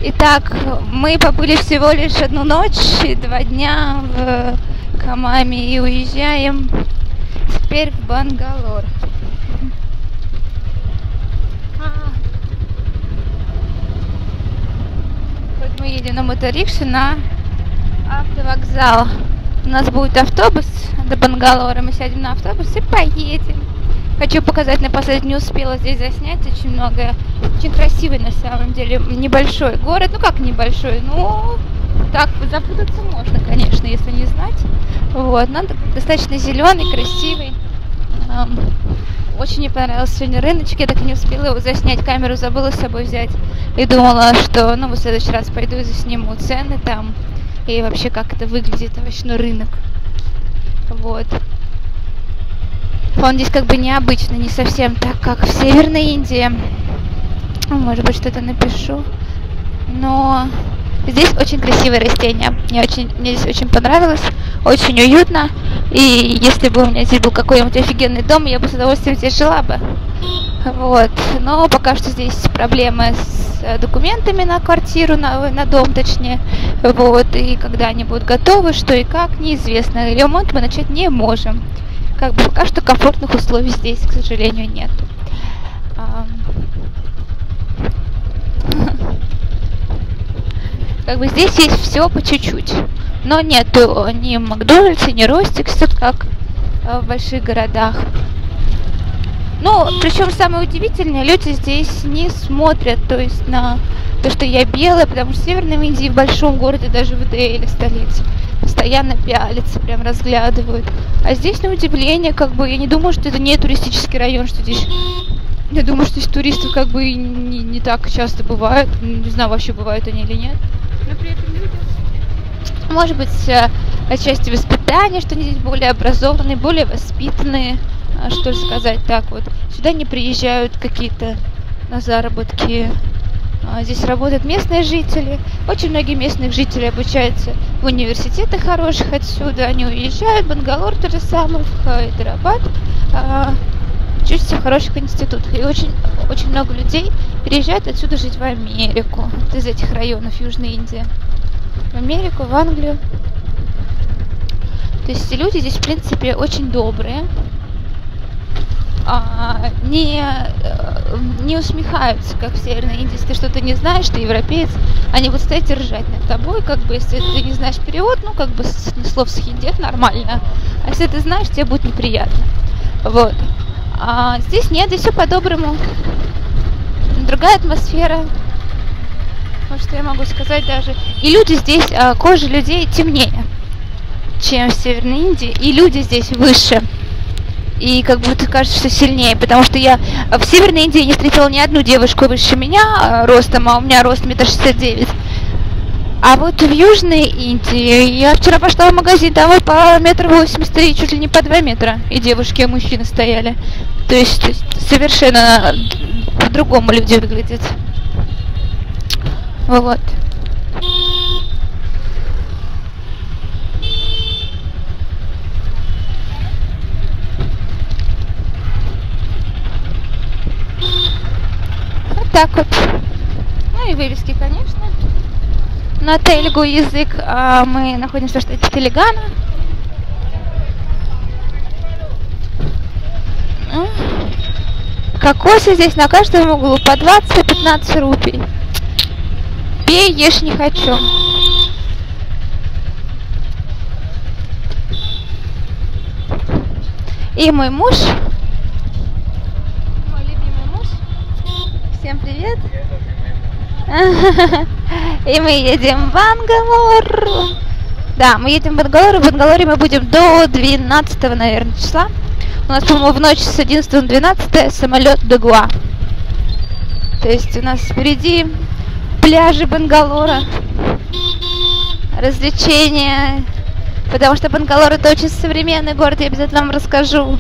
Итак, мы побыли всего лишь одну ночь и 2 дня в Хамаме и уезжаем теперь в Бангалор. Вот мы едем на моторикше на автовокзал. У нас будет автобус до Бангалора, мы сядем на автобус и поедем. Хочу показать, напоследок не успела здесь заснять очень много. Очень красивый на самом деле, небольшой город. Ну как небольшой, ну так запутаться можно, конечно, если не знать. Вот, но достаточно зеленый, красивый. Очень мне понравился сегодня рыночек, я так и не успела его заснять, камеру забыла с собой взять. И думала, что в следующий раз пойду и засниму цены там. И вообще, как это выглядит, овощной рынок. Вот. Он здесь как бы необычный, не совсем так, как в Северной Индии. Может быть, что-то напишу. Но здесь очень красивые растения. Мне здесь очень понравилось, очень уютно. И если бы у меня здесь был какой-нибудь офигенный дом, я бы с удовольствием здесь жила бы. Вот. Но пока что здесь проблемы с документами на квартиру, на дом точнее. Вот. И когда они будут готовы, что и как, неизвестно. Ремонт мы начать не можем. Как бы пока что комфортных условий здесь, к сожалению, нет. Как бы здесь есть все по чуть-чуть. Но нету ни Макдональдса, ни Ростикс, тут как в больших городах. Ну, причем самое удивительное, люди здесь не смотрят, то есть на то, что я белая, потому что в Северной Индии, в большом городе, даже в Дели, столице, постоянно пялятся, прям разглядывают. А здесь, на удивление, как бы, я не думаю, что это не туристический район, что здесь... Я думаю, что здесь туристов как бы не так часто бывает. Не знаю, вообще бывают они или нет. Но при этом люди... Может быть, отчасти воспитания, что они здесь более образованные, более воспитанные, что ли сказать так вот. Сюда не приезжают какие-то на заработки. Здесь работают местные жители. Очень многие местных жители обучаются в университетах хороших отсюда. Они уезжают в Бангалор, то же самое, в Хайдарабад. Учатся в хороших институтах. И очень много людей переезжают отсюда жить в Америку. Вот из этих районов Южной Индии. В Америку, в Англию. То есть люди здесь, в принципе, очень добрые. Не усмехаются, как в Северной Индии. Если ты что-то не знаешь, ты европеец, они будут стоять и ржать над тобой, как бы, если ты не знаешь перевод, ну, как бы, с слов с хинди, это нормально. А если ты знаешь, тебе будет неприятно. Вот. А здесь нет, здесь все по-доброму. Другая атмосфера. Вот что я могу сказать даже. И люди здесь, кожа людей темнее, чем в Северной Индии. И люди здесь выше. И как будто кажется, что сильнее. Потому что я в Северной Индии не встретила ни одну девушку выше меня ростом, а у меня рост 1,69 м. А вот в Южной Индии я вчера пошла в магазин, там вот по 1,83 м, чуть ли не по 2 метра. И девушки, и мужчины стояли. То есть совершенно по-другому люди выглядят. Вот. Вот так вот. Ну и вывески, конечно. На телегу язык, мы находимся в штате Телангана. Кокосы здесь на каждом углу по 20-15 рупий. Пей, ешь не хочу. И мой муж, мой любимый муж. Всем привет. И мы едем в Бангалор. Да, мы едем в Бангалор. В Бангалоре мы будем до 12, наверное, числа. У нас, по-моему, в ночь с 11 на 12 самолет до Гоа. То есть у нас впереди пляжи Бангалора, развлечения. Потому что Бангалор — это очень современный город, я обязательно вам расскажу.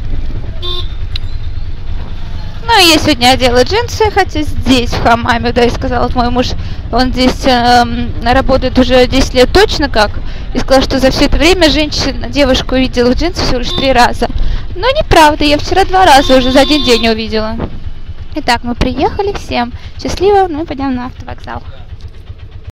Ну, я сегодня одела джинсы, хотя здесь, в Хамаме, да, и сказал вот мой муж, он здесь работает уже 10 лет точно как, и сказал, что за все это время девушку увидела в джинсах всего лишь 3 раза. Но неправда, я вчера 2 раза уже за один день увидела. Итак, мы приехали, всем счастливо, мы пойдем на автовокзал.